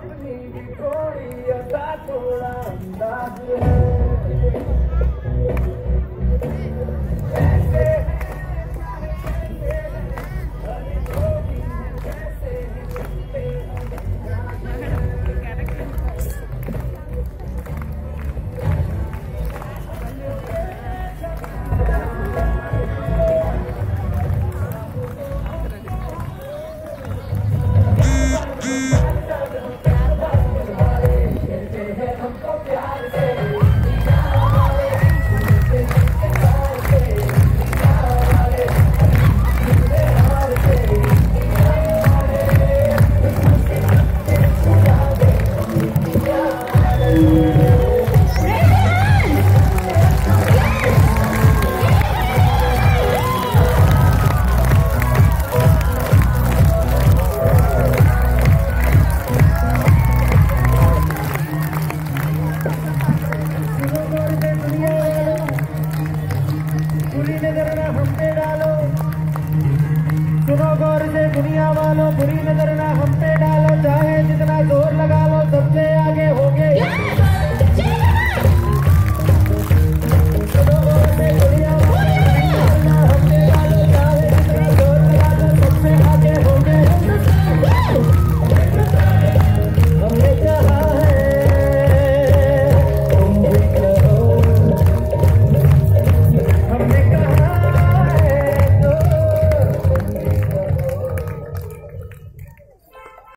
अपनी भी थोड़ी अदा थोड़ा अंदाज है। सुनो गौर से दुनिया वालों, बुरी नजर ना हम पे डालो, चाहे जितना जोर लगा लो सबसे आगे होगे।